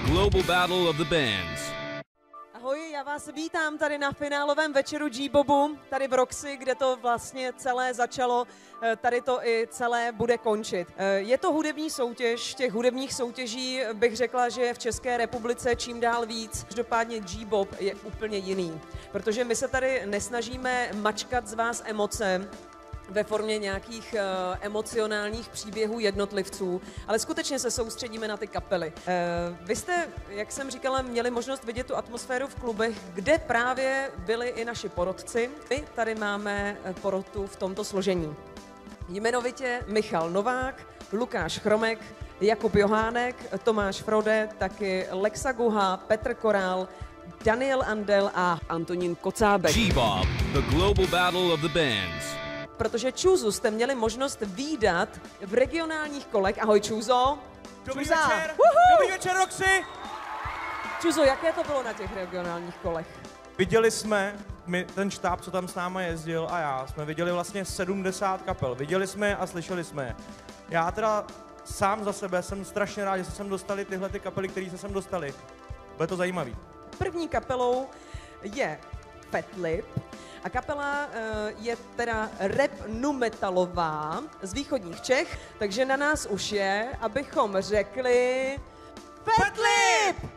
global battle of the bands. Ahoj, já vás vítám tady na finálovém večeru G-Bobu, tady v Roxy, kde to vlastně celé začalo, tady to i celé bude končit. Je to hudební soutěž, těch hudebních soutěží bych řekla, že je v České republice čím dál víc. Každopádně G-Bob je úplně jiný, protože my se tady nesnažíme mačkat z vás emoce ve formě nějakých emocionálních příběhů jednotlivců, ale skutečně se soustředíme na ty kapely. Vy jste, jak jsem říkala, měli možnost vidět tu atmosféru v klubech, kde právě byli i naši porotci. My tady máme porotu v tomto složení. Jmenovitě Michal Novák, Lukáš Chromek, Jakub Johánek, Tomáš Frode, taky Lexa Guha, Petr Korál, Daniel Andel a Antonín Kocábek. G-Bob, the global battle of the bands. Protože Čuzu jste měli možnost vídat v regionálních kolech. Ahoj Čuzo. Dobrý večer, dobrý večer Roxy. Čuzo, jaké to bylo na těch regionálních kolech? Viděli jsme, ten štáb, co tam s náma jezdil a já, jsme viděli vlastně 70 kapel. Viděli jsme a slyšeli jsme. Já teda sám za sebe jsem strašně rád, že se sem dostali tyhle ty kapely, které se sem dostali. Bude to zajímavý. První kapelou je Fatlip. A kapela je teda rap nu metalová z východních Čech, takže na nás už je, abychom řekli Fatlip!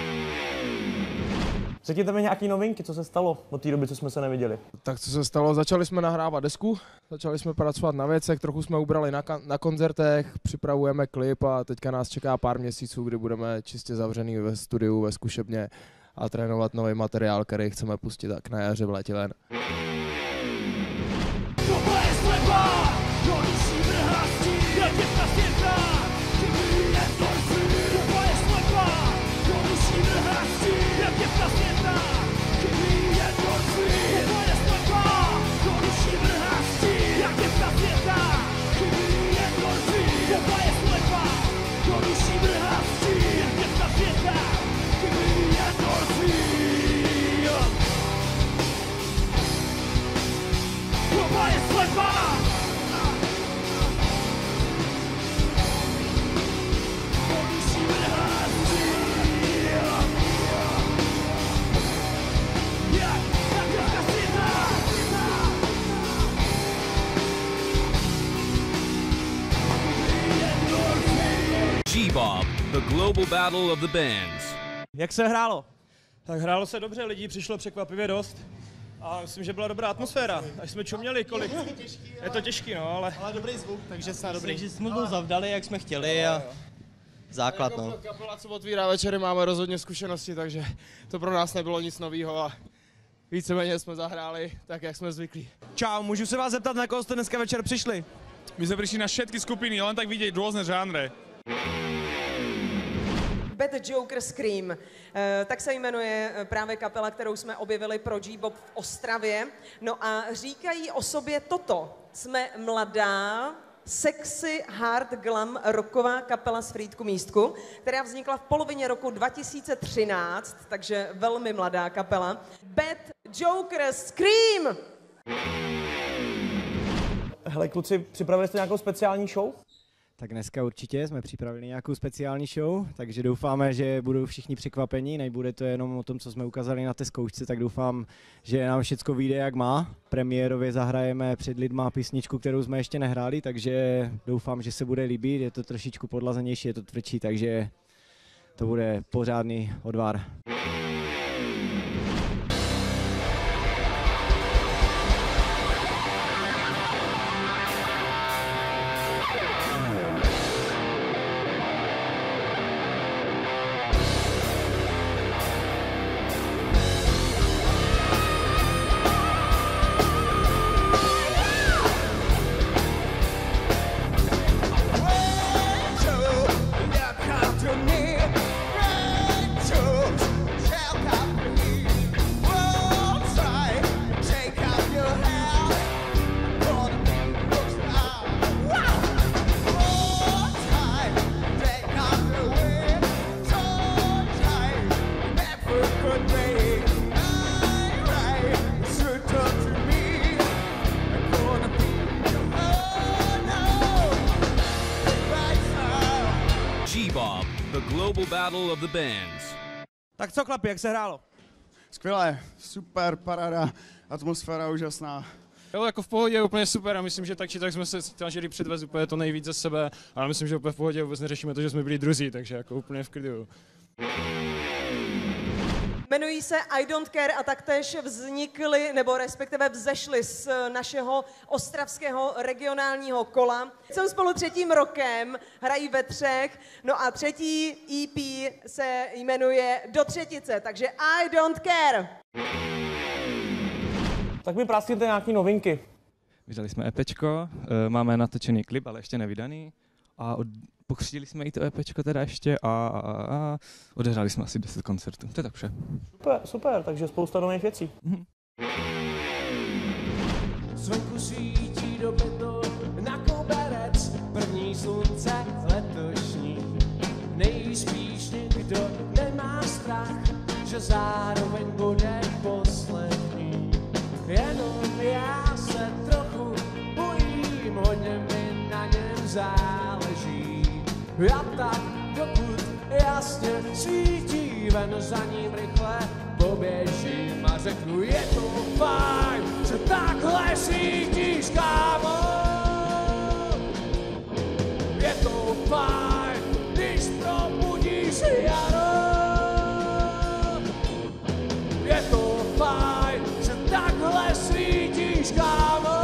Řekněte mi nějaký novinky, co se stalo od té doby, co jsme se neviděli. Tak co se stalo? Začali jsme nahrávat desku, začali jsme pracovat na věcech, trochu jsme ubrali na koncertech, připravujeme klip a teďka nás čeká pár měsíců, kdy budeme čistě zavřený ve studiu, ve zkušebně a trénovat nový materiál, který chceme pustit tak na jaře v létě ven. G-Bob, the global battle of the bands. Jak se hrálo? Tak hrálo se dobře, lidí přišlo překvapivě dost. A myslím, že byla dobrá atmosféra, až jsme čuměli kolik. Je to těžký, no, ale dobrý zvuk, takže snad dobrý. Takže jsme to zavdali, jak jsme chtěli a základ, no. Kapela, co otvírá večery, máme rozhodně zkušenosti, takže to pro nás nebylo nic nového a víceméně jsme zahráli tak, jak jsme zvyklí. Čau, můžu se vás zeptat, na koho jste dneska večer přišli? My sme prišli na všetky skupiny, len tak vidieť rôzne žánre. Bad Joker Scream, tak se jmenuje právě kapela, kterou jsme objevili pro G-Bob v Ostravě. No a říkají o sobě toto. Jsme mladá, sexy, hard glam rocková kapela z Frýdku Místku, která vznikla v polovině roku 2013, takže velmi mladá kapela. Bad Joker Scream! Hele kluci, připravili jste nějakou speciální show? Tak dneska určitě jsme připravili nějakou speciální show, takže doufáme, že budou všichni překvapení, nebude to jenom o tom, co jsme ukázali na té zkoušce, tak doufám, že nám všecko vyjde jak má. Premiérově zahrajeme před lidma písničku, kterou jsme ještě nehráli, takže doufám, že se bude líbit, je to trošičku podlazenější, je to tvrdší, takže to bude pořádný odvar. Come to me, global battle of the bands. Tak co, chlapi, jak se hrálo? Skvělé, super, paráda, atmosféra úžasná. Jo, jako v pohodě, úplně super a myslím, že tak či tak jsme se snažili předvést úplně to nejvíc ze sebe, ale myslím, že úplně v pohodě vůbec neřešíme to, že jsme byli druzí, takže jako úplně v klidu. Jmenují se I Don't Care a taktéž vznikly, nebo respektive vzešly z našeho ostravského regionálního kola. Jsou spolu 3. rokem, hrají ve 3, no a 3. EP se jmenuje Do třetice, takže I Don't Care. Tak mi práskněte nějaký novinky. Vydali jsme EPčko, máme natočený klip, ale ještě nevydaný. A pokřtili jsme i to EPčko teda ještě a odehráli jsme asi 10 koncertů. To je tak vše. Super, super, takže spousta nových věcí. Zvenku svítí do bytu na koberec, první slunce letošní. Nejspíš nikdo nemá strach, že zároveň bude poslední. Jenom já se trochu bojím, hodně mi na něm záleží. A tak dokud jasně svítí, ven za ním rychle poběžím a řeknu, je to fajn, že takhle svítíš, kámo. Je to fajn, když probudíš jaro. Je to fajn, že takhle svítíš, kámo.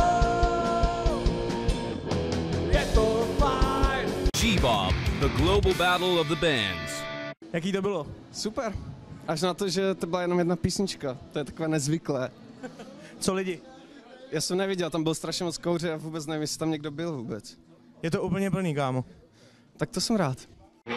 Je to fajn. G-Bob, the global battle of the bands. Jaký to bylo? Super. Až na to, že to byla jenom jedna písnička. To je takové nezvyklé. Co lidi? Já jsem neviděl, tam byl strašně moc kouře a vůbec nevím, jestli tam někdo byl vůbec. Je to úplně plný, kámo. Tak to jsem rád.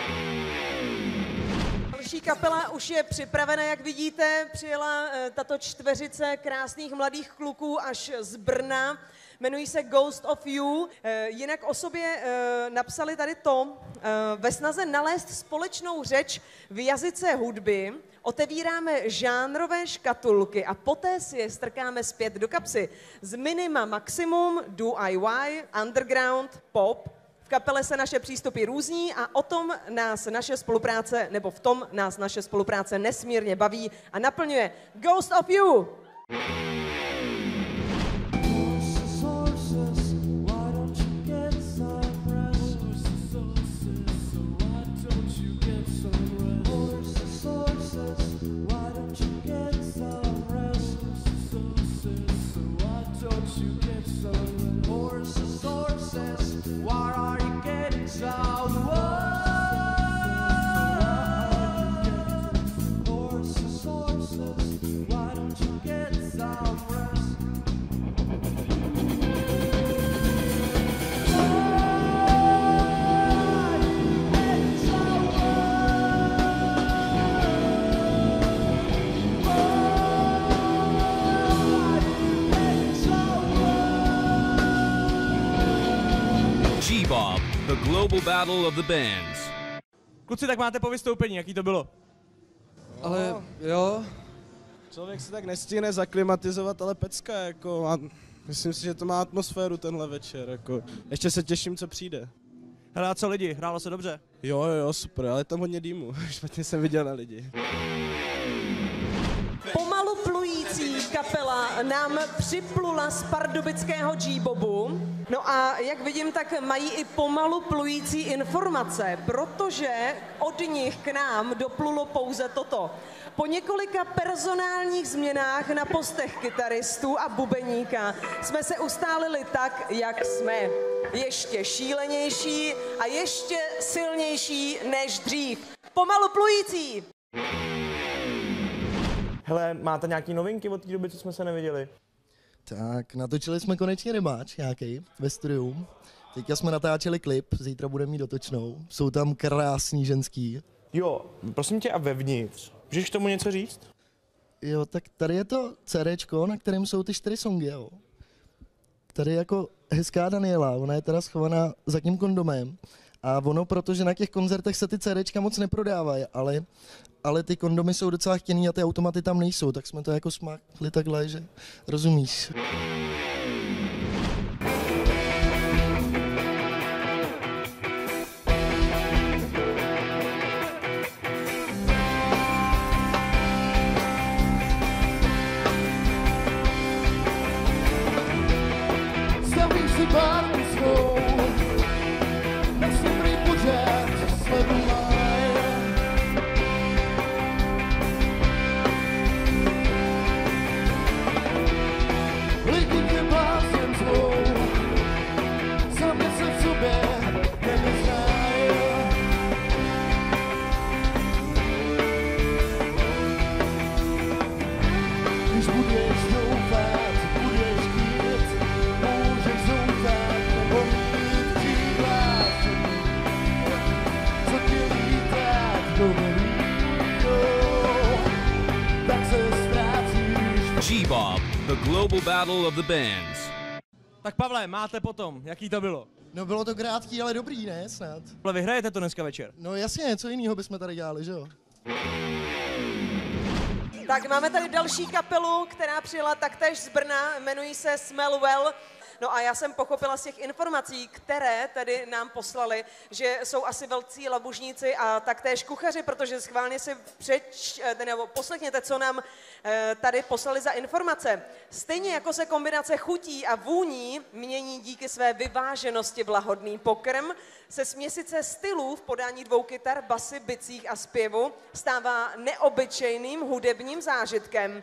Další kapela už je připravena, jak vidíte. Přijela tato čtveřice krásných mladých kluků až z Brna. Jmenují se Ghost of You. Jinak o sobě napsali tady to. Ve snaze nalézt společnou řeč v jazyce hudby otevíráme žánrové škatulky a poté si je strkáme zpět do kapsy. Z minima maximum, DIY, underground, pop. V kapele se naše přístupy různí a o tom nás naše spolupráce, nebo v tom nás naše spolupráce nesmírně baví a naplňuje. Ghost of You! G-Bob, the global battle of the bands. Kluci, tak máte po vystoupení, jaký to bylo? Ale jo, člověk se tak nestihne zaklimatizovat, ale pecka, jako, a myslím si, že to má atmosféru tenhle večer, jako. Ještě se těším, co přijde. Hele, a co lidi, hrálo se dobře? Jo, super, ale je tam hodně dýmu, špatně jsem viděl na lidi. Pomalu plující kapela nám připlula z pardubického G-Bobu. No a jak vidím, tak mají i pomalu plující informace, protože od nich k nám doplulo pouze toto. Po několika personálních změnách na postech kytaristů a bubeníka jsme se ustálili tak, jak jsme. Ještě šílenější a ještě silnější než dřív. Pomalu plující! Hele, máte nějaký novinky od té doby, co jsme se neviděli? Tak, natočili jsme konečně rybáč nějaký ve studiu. Teďka jsme natáčeli klip, zítra budeme mít dotočnou. Jsou tam krásný ženský. Jo, prosím tě, a vevnitř? Můžeš k tomu něco říct? Jo, tak tady je to CDčko, na kterém jsou ty 4 songy, jo. Tady je jako hezká Daniela, ona je teda schovaná za tím kondomem. A ono, protože na těch koncertech se ty CDčka moc neprodávají, ale ty kondomy jsou docela chtěný a ty automaty tam nejsou, tak jsme to jako smákli takhle, že rozumíš. global battle of the bands. Tak Pavle, máte potom, jaký to bylo? No bylo to krátký, ale dobrý, ne? Snad. Ale vyhrajete to dneska večer? No jasně, co jiného bychom tady dělali, že jo? Tak máme tady další kapelu, která přijela taktéž z Brna, jmenují se Smell Well. No a já jsem pochopila z těch informací, které tady nám poslali, že jsou asi velcí labužníci a taktéž kuchaři, protože schválně si poslechněte, co nám tady poslali za informace. Stejně jako se kombinace chutí a vůní mění díky své vyváženosti v lahodný pokrm, se směsice stylů v podání dvou kytar, basy, bicích a zpěvu stává neobyčejným hudebním zážitkem.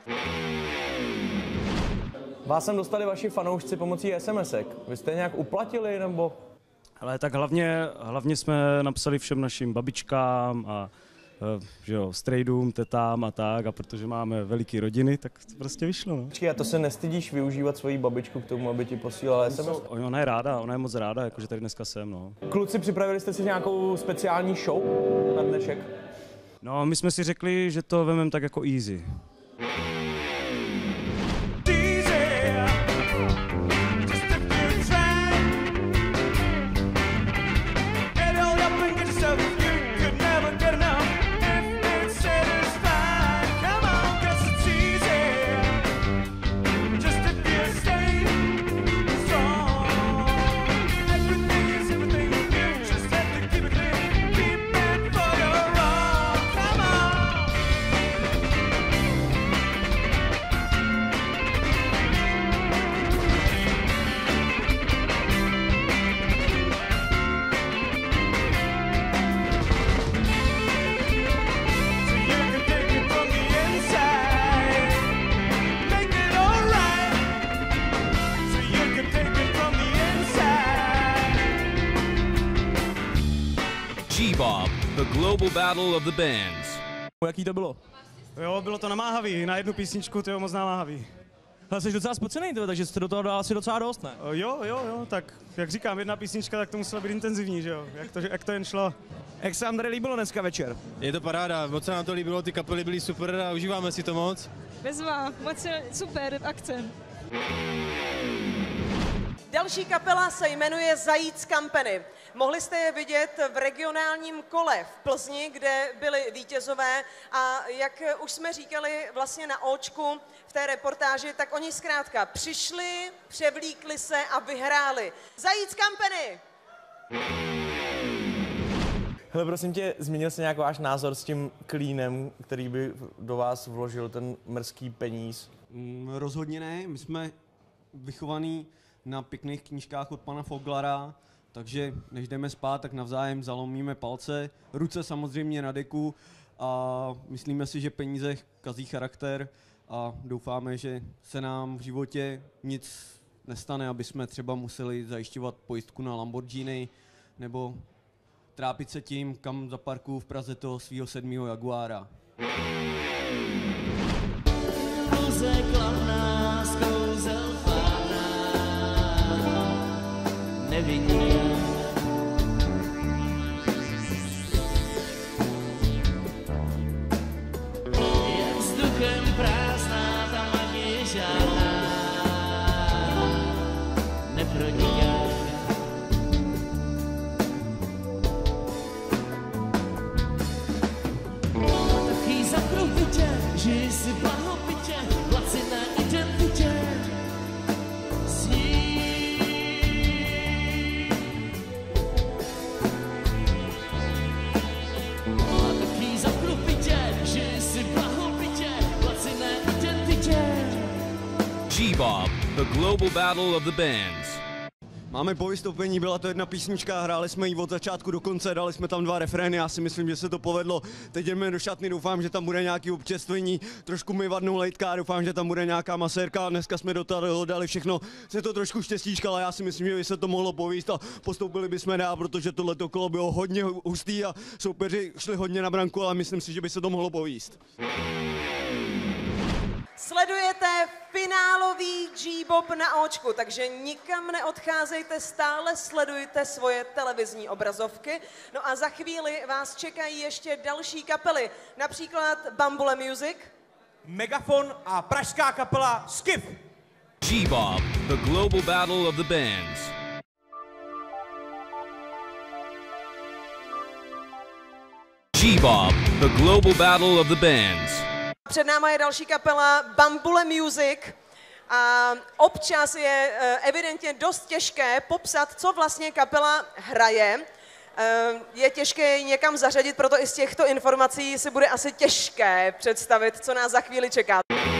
Vás sem dostali vaši fanoušci pomocí SMS-ek. Vy jste je nějak uplatili, nebo? Ale tak hlavně jsme napsali všem našim babičkám a že jo, strejdům, tetám a tak, a protože máme veliký rodiny, tak to prostě vyšlo. No. Počkej, a to se nestydíš využívat svoji babičku k tomu, aby ti posílala SMS? Ona je ráda, ona je moc ráda, jakože tady dneska jsem, no. Kluci, připravili jste si nějakou speciální show na dnešek? No, my jsme si řekli, že to vememe tak jako easy. G-Bob, the global battle of the bands. Jaký to bylo? Jo, bylo to namáhavý, na jednu písničku, to je moc namáhavý. Ale jsi docela spocený, takže jste do toho dal asi docela dost, ne? Jo, tak jak říkám, jedna písnička, tak to muselo být intenzivní, že jo, jak to jen šlo. Jak se vám tady líbilo dneska večer? Je to paráda, moc se nám to líbilo, ty kapely byly super a užíváme si to moc. Bezva, moc super akce. Další kapela se jmenuje Zajíc Company. Mohli jste je vidět v regionálním kole v Plzni, kde byli vítězové a jak už jsme říkali vlastně na Očku v té reportáži, tak oni zkrátka přišli, převlíkli se a vyhráli. Zajíc Company! Hele, prosím tě, změnil se nějak váš názor s tím klínem, který by do vás vložil ten mrzký peníz? Rozhodně ne, my jsme vychovaný na pěkných knížkách od pana Foglara, takže než jdeme spát, tak navzájem zalomíme palce, ruce samozřejmě na deku a myslíme si, že peníze kazí charakter a doufáme, že se nám v životě nic nestane, aby jsme třeba museli zajišťovat pojistku na Lamborghini nebo trápit se tím, kam zaparkuju v Praze toho svýho 7. Jaguára. Nevinně. Je vzduchem prázdná, ta magie žádná neproniká. Taky zakrouti tě, žij si blahopitě, laciné identitě. G-Bob, the global battle of the bands. Máme po vystoupení, byla to jedna písnička, hráli jsme ji od začátku do konce, dali jsme tam 2 refrény, já si myslím, že se to povedlo. Teď jdeme do šatny, doufám, že tam bude nějaký občerstvení, trošku mi vadnou lejtka, doufám, že tam bude nějaká masérka, dneska jsme do toho dali všechno, se to trošku štěstíčka, ale já si myslím, že by se to mohlo povíst a postoupili bychom dál, protože tohleto kolo bylo hodně hustý a soupeři šli hodně na branku, ale myslím si, že by se to mohlo povíst. Sledujete finálový G-Bob na Očku, takže nikam neodcházejte, stále sledujte svoje televizní obrazovky. No a za chvíli vás čekají ještě další kapely, například Bambule Music, Megafon a pražská kapela Skiff. G-Bob, the global battle of the bands. G-Bob, the global battle of the bands. Před náma je další kapela Bambule Music a občas je evidentně dost těžké popsat, co vlastně kapela hraje. Je těžké ji někam zařadit, proto i z těchto informací si bude asi těžké představit, co nás za chvíli čeká.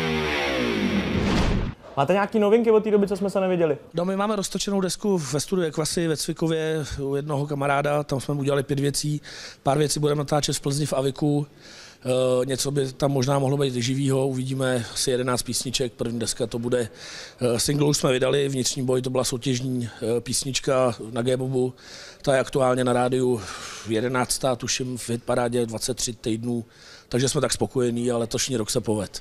Máte nějaký novinky od té doby, co jsme se neviděli? No, my máme roztočenou desku ve studiu Ekvasy ve Cvikově u jednoho kamaráda, tam jsme udělali 5 věcí, pár věcí budeme natáčet v Plzni v Aviku, něco by tam možná mohlo být živýho, uvidíme asi 11 písniček, první deska to bude, single už jsme vydali, Vnitřní boj, to byla soutěžní písnička na G-Bobu, ta je aktuálně na rádiu 11. tuším v hitparádě 23 týdnů, takže jsme tak spokojení a letošní rok se poved.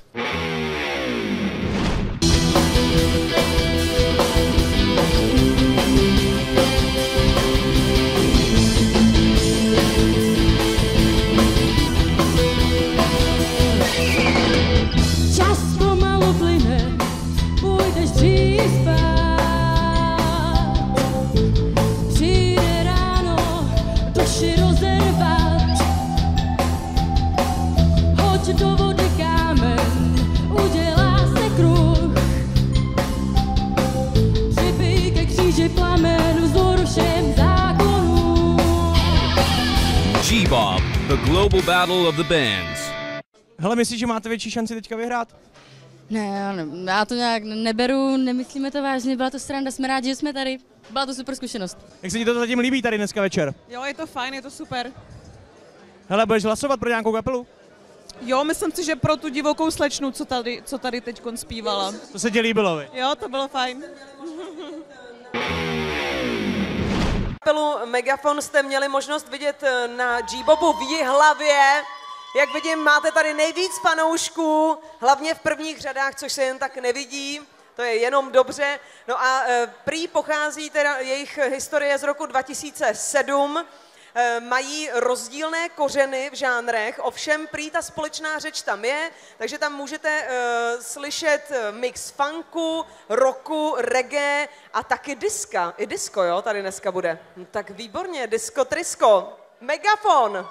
G-Bob, the global battle of the bands. Hele, myslíš, že máte větší šanci teďka vyhrát? Ne, já to nějak neberu, nemyslíme to vážně, byla to sranda, jsme rádi, že jsme tady. Byla to super zkušenost. Jak se ti to zatím líbí tady dneska večer? Jo, je to fajn, je to super. Hele, budeš hlasovat pro nějakou kapelu? Jo, myslím si, že pro tu divokou slečnu, co tady teď zpívala. To se ti líbilo, vy? Jo, to bylo fajn. Kapelu Megafon jste měli možnost vidět na G-Bobu v Jihlavě. Jak vidím, máte tady nejvíc fanoušků, hlavně v prvních řadách, což se jen tak nevidí. To je jenom dobře. No a prý pochází teda jejich historie z roku 2007. Mají rozdílné kořeny v žánrech, ovšem prý ta společná řeč tam je, takže tam můžete slyšet mix funku, rocku, reggae a taky diska. I disco, jo, tady dneska bude. No, tak výborně, disco trisko. Megafon!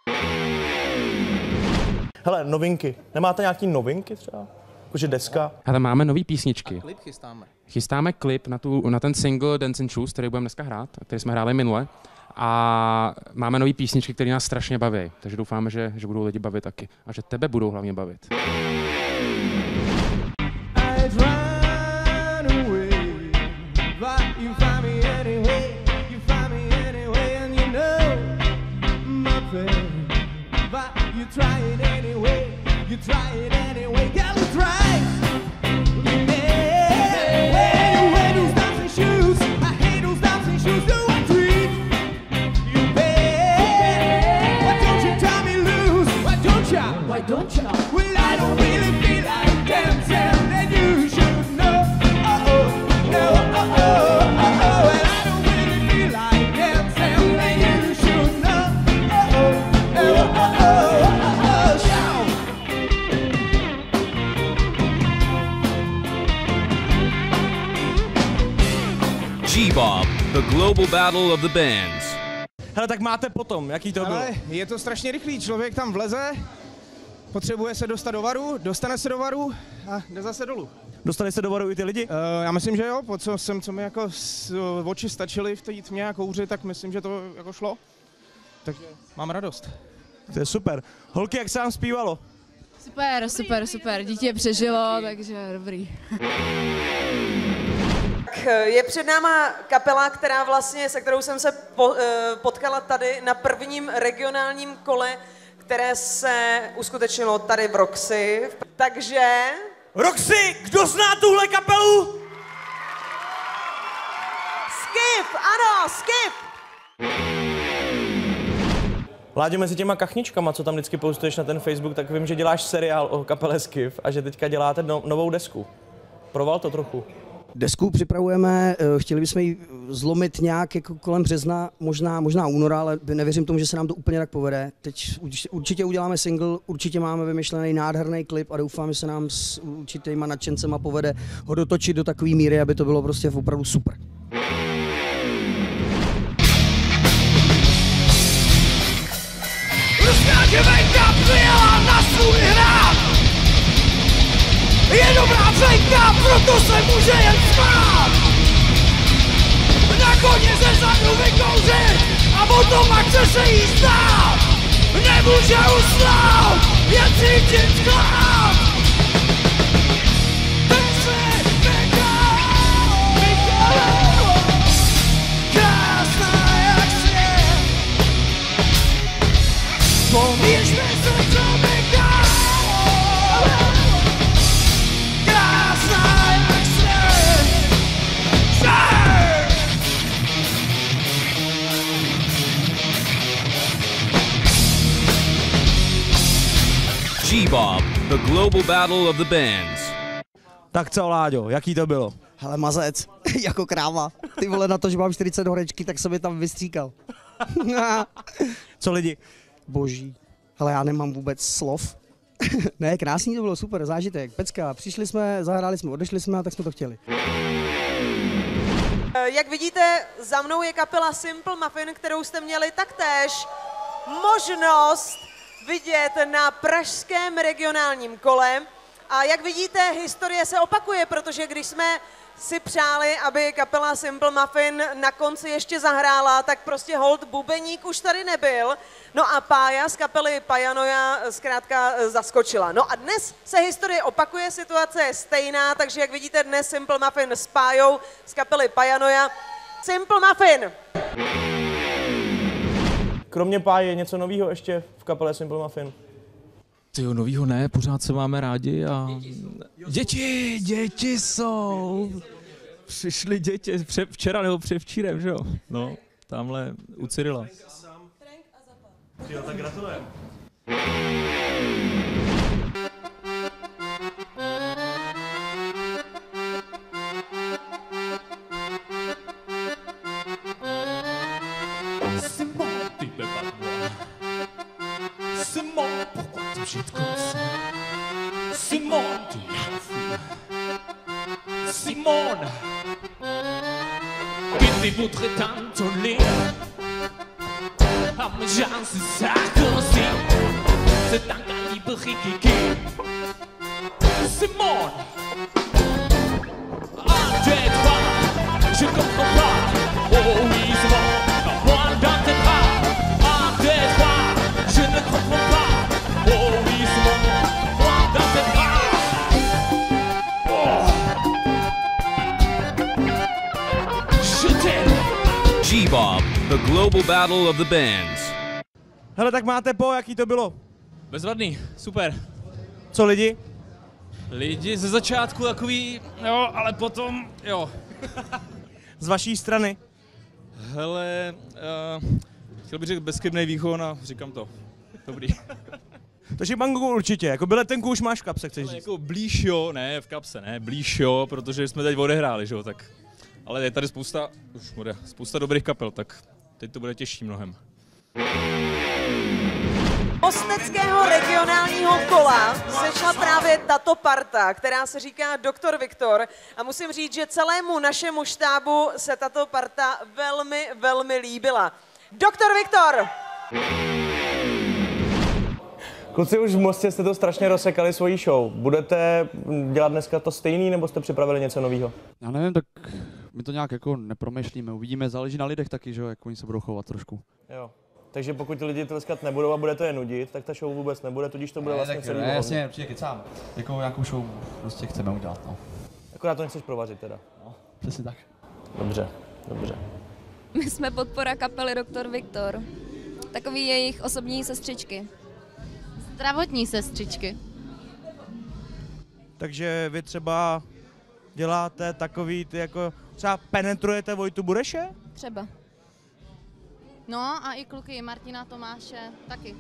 Hele, novinky. Nemáte nějaký novinky třeba? Jakože deska? Ale máme nový písničky. A klip chystáme. Chystáme klip na ten single Dance in Shoes, který budeme dneska hrát, který jsme hráli minule. A máme nový písničky, které nás strašně baví, takže doufáme, že budou lidi bavit taky a že tebe budou hlavně bavit. G-Bob, the global battle of the bands. Hele, tak máte potom, jaký to bylo? Je to strašně rychlý, člověk tam vleze, potřebuje se dostat do varu, dostane se do varu a jde zase dolů. Dostali se do varu i ty lidi? Já myslím, že jo, co mi jako oči stačily v té tmě a kouři, tak myslím, že to jako šlo. Takže mám radost. To je super. Holky, jak se vám zpívalo? Super, dítě přežilo, takže dobrý. Je před náma kapela, se kterou jsem se potkala tady na prvním regionálním kole, které se uskutečnilo tady v Roxy. Takže... Roxy, kdo zná tuhle kapelu? Skip, ano, Skip! Láďo, mezi těma kachničkama, co tam vždycky postuješ na ten Facebook, tak vím, že děláš seriál o kapele Skif a že teďka děláte novou desku. Proval to trochu. Desku připravujeme, chtěli bychom ji zlomit nějak jako kolem března, možná února, ale nevěřím tomu, že se nám to úplně tak povede. Teď určitě uděláme single, určitě máme vymyšlený nádherný klip a doufám, že se nám s určitýma nadšencema povede ho dotočit do takové míry, aby to bylo prostě opravdu super. Ruská děvenka přijela na svůj hrad. Je dobrá flenka, proto se může jen smát. Na koně ze zadu vykouřit a potom ať se jí zdát. Nemůže usnout, jen cítit chlad. Teď si krásná jak svět. Pomíš mi se, co mi krásná jak svět. G-Bob, the global battle of the bands. Tak co, Láďo, jaký to bylo? Hele, mazec, jako kráva. Ty vole, na to, že mám 40 horečky, tak se mi tam vystříkal. Co lidi? Boží. Hele, já nemám vůbec slov. Ne, krásný to bylo, super, zážitek, pecka. Přišli jsme, zahráli jsme, odešli jsme a tak jsme to chtěli. Jak vidíte, za mnou je kapela Simple Muffin, kterou jste měli taktéž možnost vidět na pražském regionálním kole. A jak vidíte, historie se opakuje, protože když jsme si přáli, aby kapela Simple Muffin na konci ještě zahrála, tak prostě hold bubeník už tady nebyl. No a Pája z kapely Pajanoja zkrátka zaskočila. No a dnes se historie opakuje, situace je stejná, takže jak vidíte dnes Simple Muffin s Pájou z kapely Pajanoja. Simple Muffin! Kromě Páje je něco novýho ještě v kapele Simple Muffin? Tyjo, novýho ne, pořád se máme rádi a... Děti jsou! Přišli děti, včera nebo předevčírem, že jo? No, tamhle u Cyrila. Jo, tak gratulujem. Simon, pourquoi t'achètes comme ça? Simon, tu m'as fou. Simon, quindi potrei tanto lì. A me j'en sais ça così. C'est un calibre kiki. Simon, un, deux, trois, je comprends pas. Oh oui, Simon, moi dans tes bras. Un, deux, trois, je ne comprends pas. Oh oui, Simon, moi dans tes bras. Oh. Je t'aime. G-Bob, the global battle of the bands. Hele, tak máte jaký to bylo? Bezvadný, super. Co lidi? Lidi ze začátku takový, jo, ale potom, jo. Z vaší strany? Hele, chtěl bych říct bezchybnej výkon a říkám to. Dobrý. Takže Bangu určitě, jako biletenku už máš v kapse, chceš říct? Jako blíž jo, ne v kapse, ne, blíž jo, protože jsme teď odehráli, že jo, tak. Ale je tady spousta dobrých kapel, tak teď to bude těžší mnohem. Mosteckého regionálního kola sešla právě tato parta, která se říká Doktor Viktor. A musím říct, že celému našemu štábu se tato parta velmi, velmi líbila. Doktor Viktor! Kluci, už v Mostě jste to strašně rozsekali svoji show. Budete dělat dneska to stejný, nebo jste připravili něco nového? Já nevím, tak my to nějak jako nepromýšlíme. Uvidíme, záleží na lidech taky, že jo, jak oni se budou chovat trošku. Jo. Takže pokud ty lidi tleskat nebudou a budete je nudit, tak ta show vůbec nebude, tudíž to bude vlastně celý. Ne, jasně, určitě kecám. Jako nějakou show prostě chceme udělat, no. Akorát to nechceš provařit teda. No, přesně tak. Dobře, dobře. My jsme podpora kapely Doktor Viktor. Takový jejich osobní sestřičky. Zdravotní sestřičky. Takže vy třeba děláte takový, ty jako třeba penetrujete Vojtu Bureše? Třeba. No a i kluky Martina, Tomáše taky.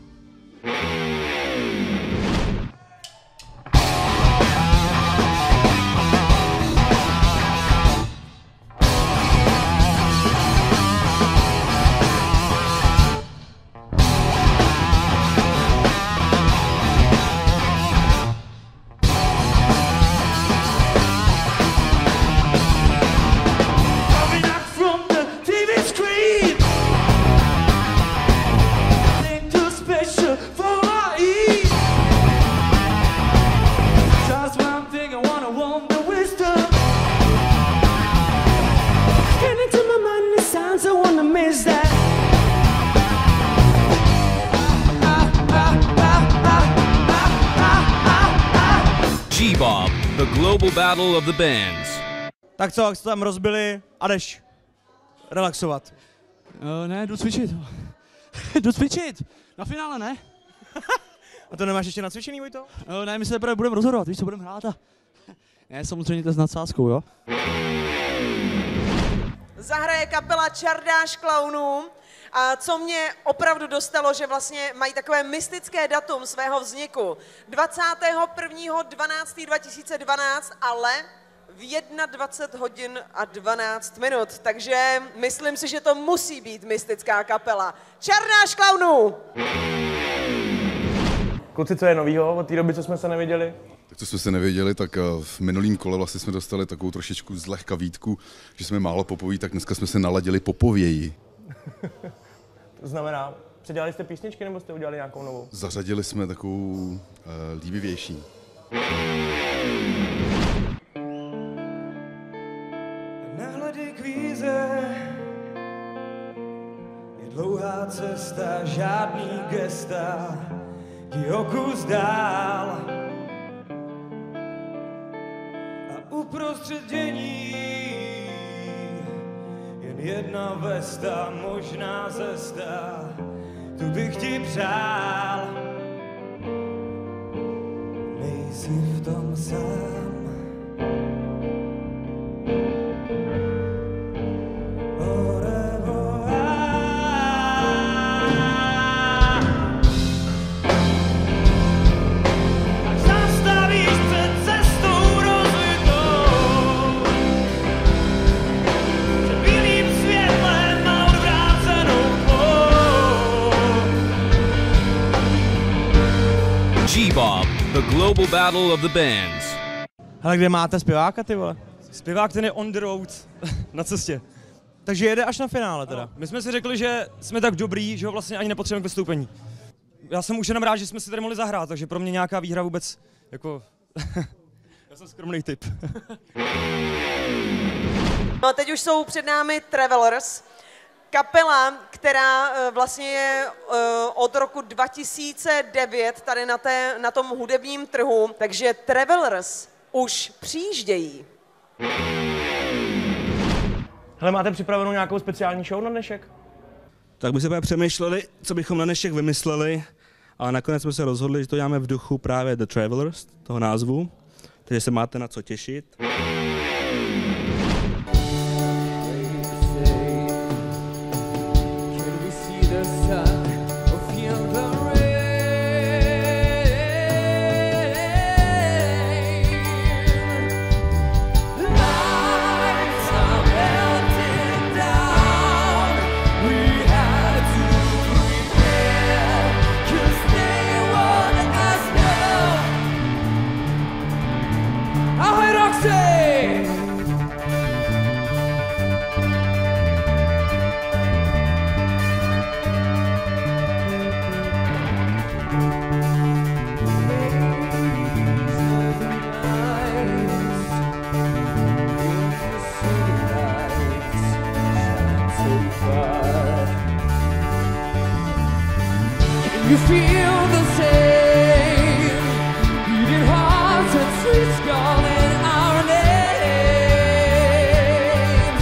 global battle of the bands. Tak co, jak jste tam rozbili a jdeš relaxovat? Ne, jdu cvičit. Jdu cvičit. Na finále ne. A to nemáš ještě nacvičený, Vojto? Ne, my se teprve budeme rozhodovat, víš, co budeme hrát a... Ne, samozřejmě to s nadsázkou, jo? Zahraje kapela Čardáš klaunů. A co mě opravdu dostalo, že vlastně mají takové mystické datum svého vzniku. 21.12.2012, ale v 21 hodin a 12 minut. Takže myslím si, že to musí být mystická kapela. Čardáš klaunů! Kluci, co je novýho od té doby, co jsme se neviděli? Tak co jsme se nevěděli, tak v minulém kole vlastně jsme dostali takovou trošičku zlehka výtku, že jsme málo popoví, tak dneska jsme se naladili popověji. To znamená, předělali jste písničky nebo jste udělali nějakou novou? Zařadili jsme takovou líbivější. Nahledy k víze je dlouhá cesta, žádný gesta, i o kus dál. A uprostřed dění jen jedna vesta, možná cesta, tu bych ti přál. Nejsi v tom sám. G-Bob, the global battle of the bands. Hele, kde máte zpěváka, ty vole? Zpěvák ten je on the road, na cestě. Takže jede až na finále teda. Ano. My jsme si řekli, že jsme tak dobrý, že ho vlastně ani nepotřebujeme k vystoupení. Já jsem už jenom rád, že jsme si tady mohli zahrát, takže pro mě nějaká výhra vůbec, jako... Já jsem skromný typ. No a teď už jsou před námi Travelers. Kapela, která vlastně je od roku 2009 tady na tom hudebním trhu, takže Travelers už přijíždějí. Hele, máte připravenou nějakou speciální show na dnešek? Tak my jsme přemýšleli, co bychom na dnešek vymysleli a nakonec jsme se rozhodli, že to děláme v duchu právě The Travelers, toho názvu, takže se máte na co těšit. You feel the same, beating hearts and sweets calling our names.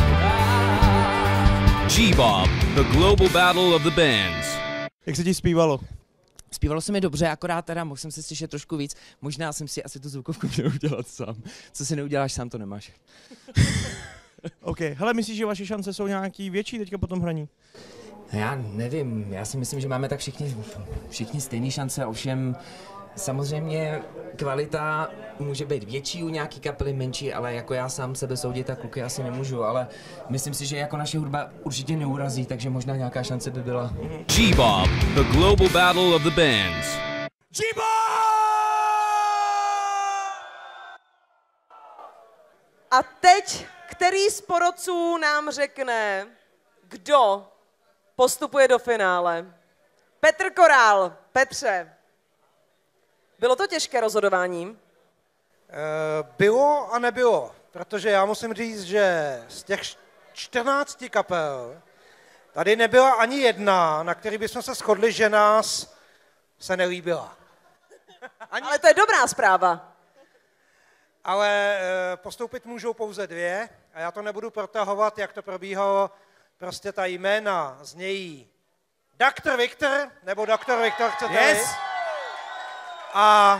G-Bob, the global battle of the bands. Jak se ti zpívalo? Zpívalo se mi dobře, akorát teda mohl jsem se slyšet trošku víc. Možná jsem si asi tu zvukovku měl udělat sám. Co si neuděláš sám, to nemáš. OK, hele, myslíš, že vaše šance jsou nějaký větší teďka po tom hraní? Já nevím, já si myslím, že máme tak všichni stejné šance, ovšem samozřejmě kvalita může být větší u nějaký kapely, menší, ale jako já sám sebe soudit a kluky asi nemůžu, ale myslím si, že jako naše hudba určitě neurazí, takže možná nějaká šance by byla. G-Bob, the global battle of the bands. G-Bob! A teď, který z porodců nám řekne, kdo postupuje do finále? Petr Korál. Petře, bylo to těžké rozhodování? Bylo a nebylo, protože já musím říct, že z těch 14 kapel tady nebyla ani jedna, na který bychom se shodli, že nás se nelíbila. Ale to je dobrá zpráva. ale postoupit můžou pouze 2 a já to nebudu protahovat, jak to probíhalo, prostě ta jména znějí Dr. Viktor, nebo Dr. Viktor, chcete-li? Yes. A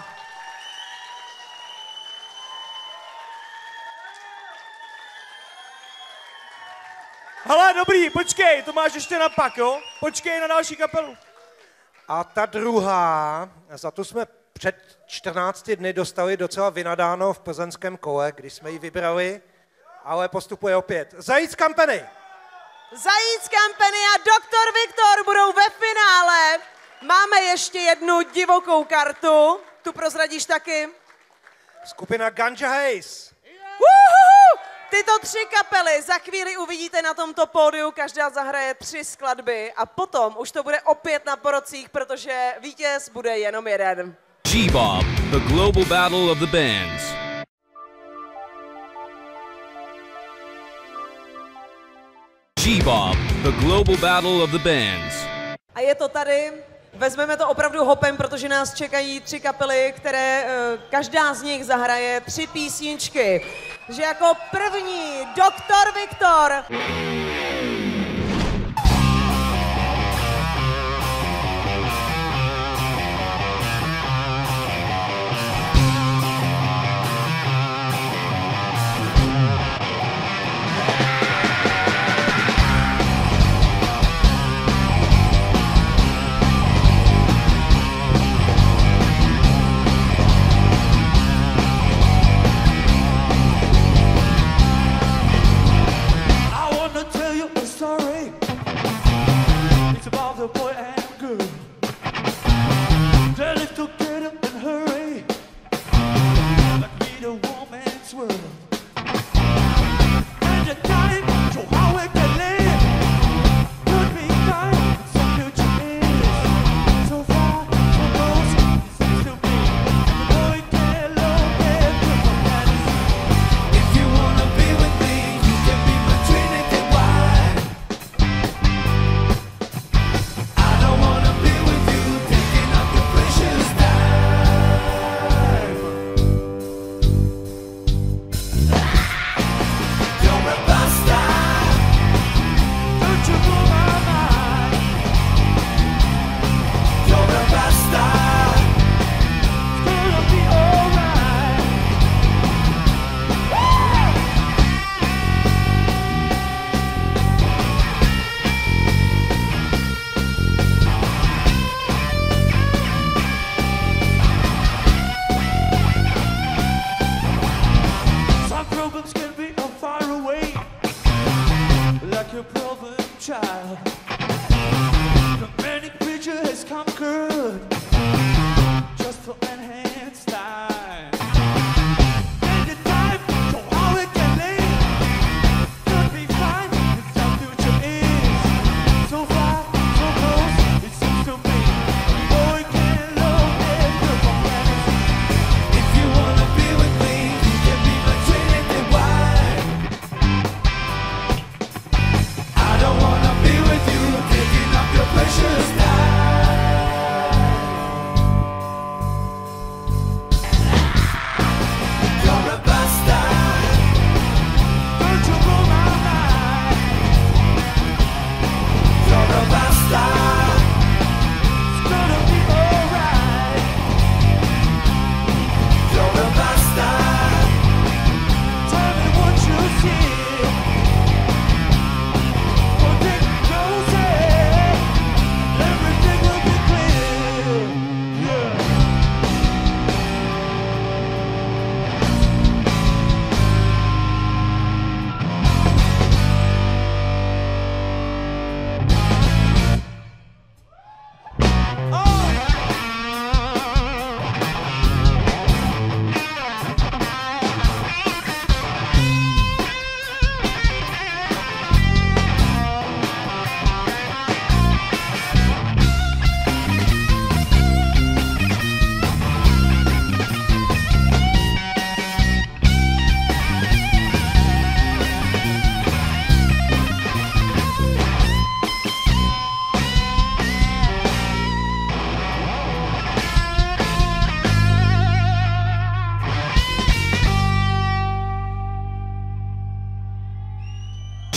hele, dobrý, počkej, to máš ještě na pak, jo? Počkej na další kapelu. A ta druhá, za tu jsme před 14 dny dostali docela vynadáno v plzeňském kole, když jsme ji vybrali, ale postupuje opět. Zajíc Company. Zajíc Company a Dr. Viktor budou ve finále. Máme ještě jednu divokou kartu, tu prozradíš taky. Skupina Ganja Haze. Tyto 3 kapely za chvíli uvidíte na tomto pódiu, každá zahraje 3 skladby a potom už to bude opět na porocích, protože vítěz bude jenom jeden. G-Bob, the global battle of the bands. G-Bob, the global battle of the bands. A je to tady. Vezmeme to opravdu hopem, protože nás čekají 3 kapely, které každá z nich zahraje 3 písničky. Že jako první Dr. Viktor.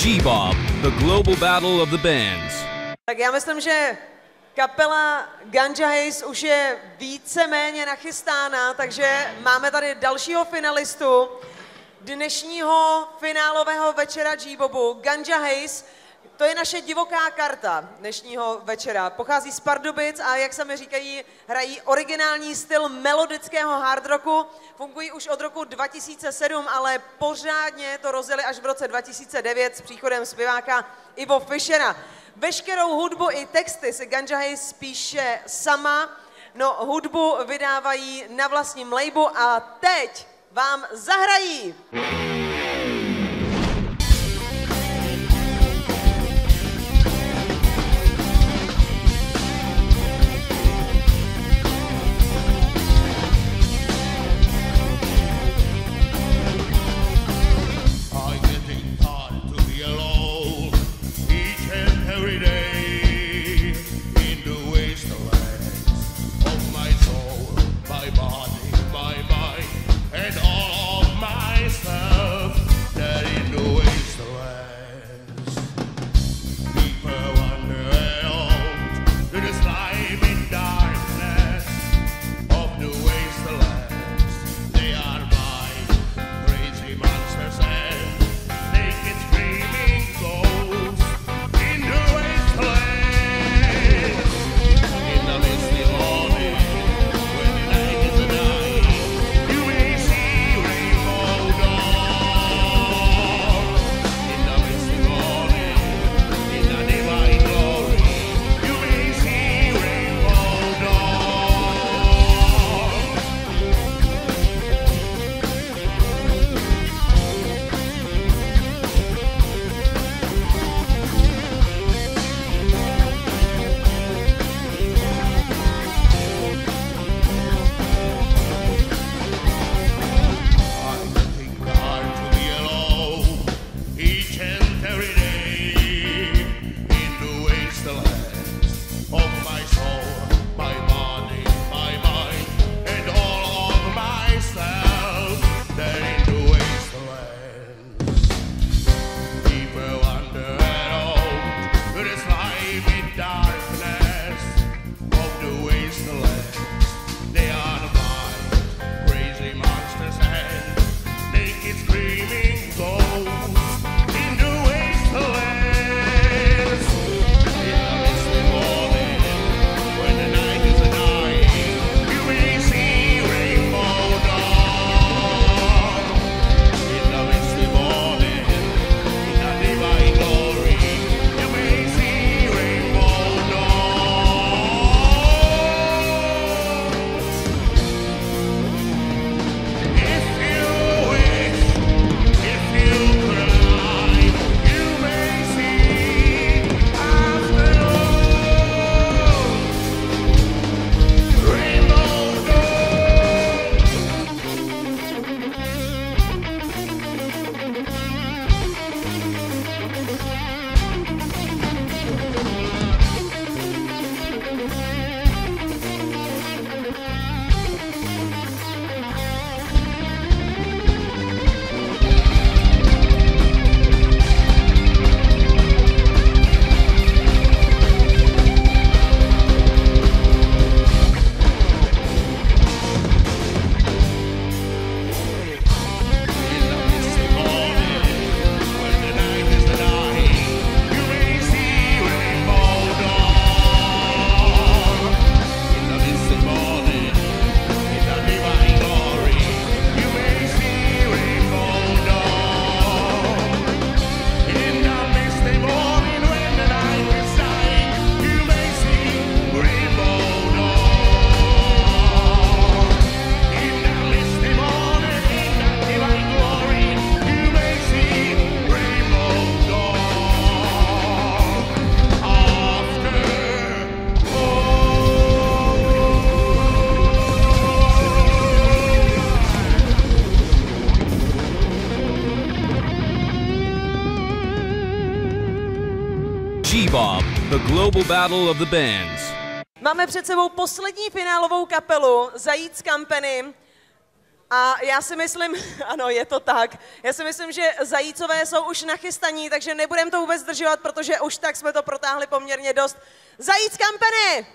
G-Bob, the global battle of the bands. Tak já myslím, že kapela Ganja Haze už je víceméně nachystána, takže máme tady dalšího finalistu dnešního finálového večera G-Bobu. Ganja Haze, to je naše divoká karta dnešního večera. Pochází z Pardubic a jak sami říkají, hrají originální styl melodického hard rocku. Fungují už od roku 2007, ale pořádně to rozjeli až v roce 2009 s příchodem zpěváka Ivo Fischera. Veškerou hudbu i texty si Ganja Haze píše sama, no hudbu vydávají na vlastním labelu a teď vám zahrají. G-Bob, the global battle of the bands. Máme před sebou poslední finálovou kapelu Zajíc Company. A já si myslím, ano, je to tak, já si myslím, že zajícové jsou už nachystaní, takže nebudeme to vůbec zdržovat, protože už tak jsme to protáhli poměrně dost. Zajíc Company!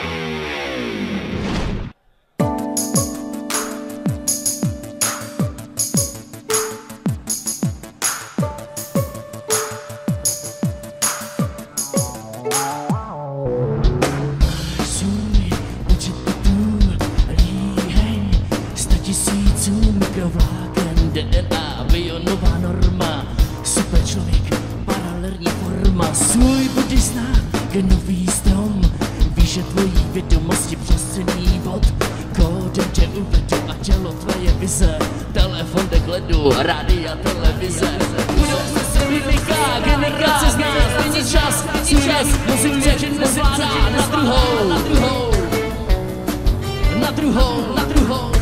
DNA, bionová norma, super člověk, paralelní forma, svůj budeš znát, genový strom, víš, že tvojí vědomosti přesný bod, kódem tě uvedu a tělo tvoje vize, telefon jde k ledu, rádia, televize, budoucnost se vymyká, generace z nás, není čas, muzik řeči nezvládá, na druhou, na druhou, na druhou, na druhou.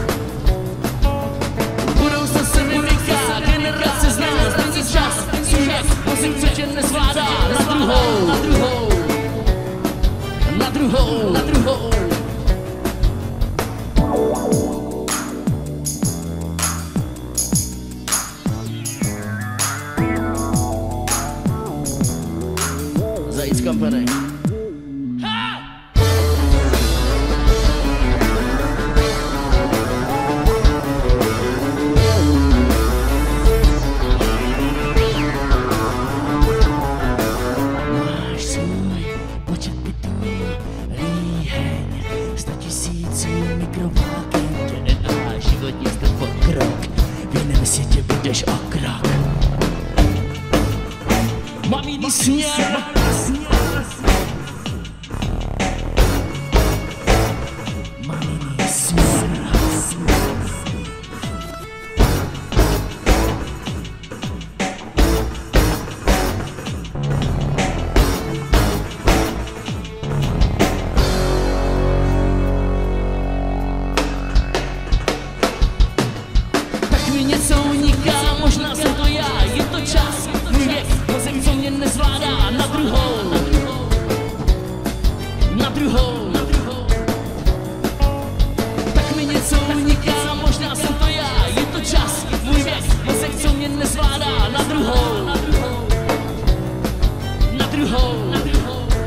Budoucnost se vymyká, generace z nás, není čas, muzik řeči nezvládá, na druhou, na druhou, na druhou, na druhou. Zajíc Company. Budeš o krok. Mám jiný směr. Mám jiný směr. Tak mi něco uniká, možná jsem to já, je to čas, můj věk, mozek, co mě nezvládá, na druhou, na druhou, na druhou. Tak mi něco uniká, možná jsem to já, je to čas, můj věk, mozek, co mě nezvládá, na druhou, na druhou, na druhou, na druhou.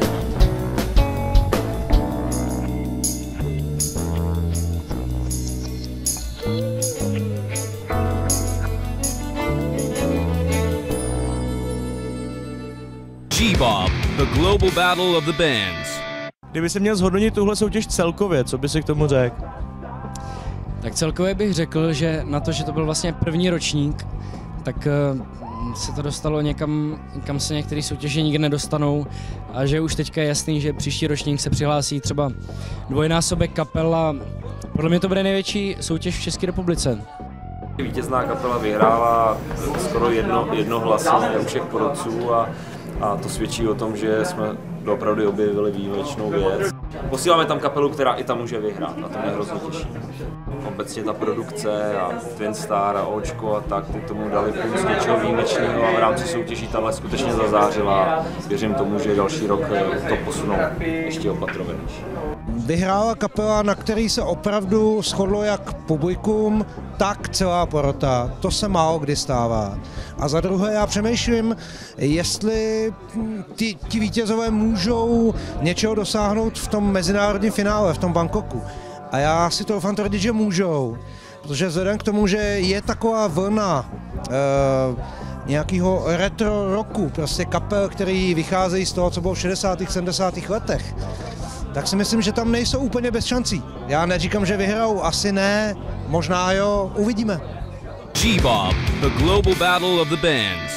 G-Bob, the global battle of the bands. Kdyby se měl zhodnotit tuhle soutěž celkově, co by si k tomu řekl? Tak celkově bych řekl, že na to, že to byl vlastně první ročník, tak se to dostalo někam, kam se některé soutěže nikdy nedostanou a že už teďka je jasný, že příští ročník se přihlásí třeba dvojnásobek kapel a podle mě to bude největší soutěž v České republice. Vítězná kapela vyhrála skoro jednohlasně u všech porodců a to svědčí o tom, že jsme opravdu objevili výjimečnou věc. Posíláme tam kapelu, která i tam může vyhrát a to mě hrozně těší. Obecně ta produkce a Twin Star a Očko a tak, ty tomu dali plus něčeho výjimečného a v rámci soutěží tahle skutečně zazářila. Věřím tomu, že další rok to posunou ještě opatrovenější. Vyhrála kapela, na který se opravdu shodlo jak publikum, tak celá porota. To se málo kdy stává. A za druhé já přemýšlím, jestli ti vítězové můžou něčeho dosáhnout v tom mezinárodním finále, v tom Bangkoku. A já si to doufám tvrdit, že můžou. Protože vzhledem k tomu, že je taková vlna nějakého retro roku, prostě kapel, který vycházejí z toho, co bylo v 60. 70. letech, tak si myslím, že tam nejsou úplně bez šancí. Já neříkám, že vyhrajou, asi ne, možná jo, uvidíme. G-Bob, the global battle of the bands.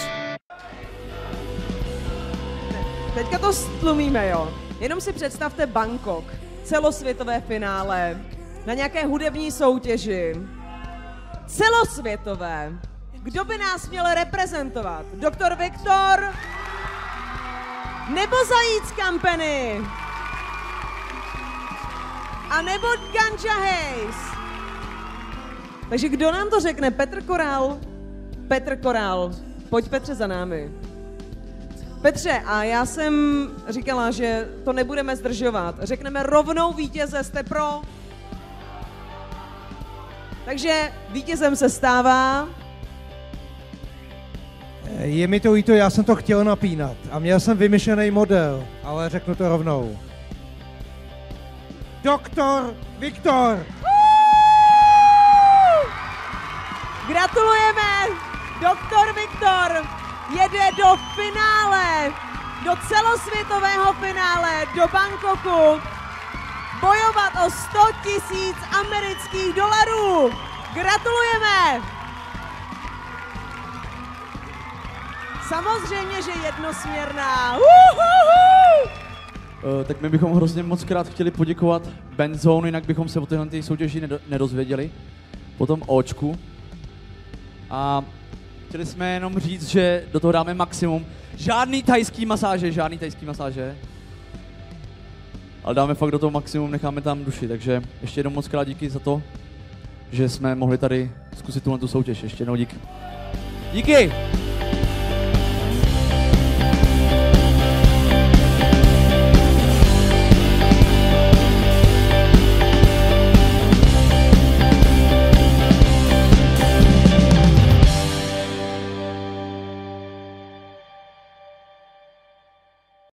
Teďka to stlumíme, jo. Jenom si představte Bangkok, celosvětové finále, na nějaké hudební soutěži. Celosvětové. Kdo by nás měl reprezentovat? Doktor Viktor? Nebo Zajíc Company? A nebo Ganja Haze? Takže kdo nám to řekne? Petr Koral? Petr Koral. Pojď Petře za námi. Petře, a já jsem říkala, že to nebudeme zdržovat. Řekneme rovnou vítěze, jste pro? Takže vítězem se stává... Je mi to líto, já jsem to chtěl napínat a měl jsem vymyšlený model, ale řeknu to rovnou. Doktor Viktor! Gratulujeme! Doktor Viktor jede do finále, do celosvětového finále, do Bangkoku, bojovat o 100 000 amerických dolarů. Gratulujeme! Samozřejmě, že jednosměrná. Tak my bychom hrozně moc krát chtěli poděkovat Band Zone, jinak bychom se o tyhle soutěži nedozvěděli. Potom Očku. A chtěli jsme jenom říct, že do toho dáme maximum. Žádný tajský masáže. Ale dáme fakt do toho maximum, necháme tam duši. Takže ještě jednou moc krát díky za to, že jsme mohli tady zkusit tuhle soutěž. Ještě jednou díky. Díky!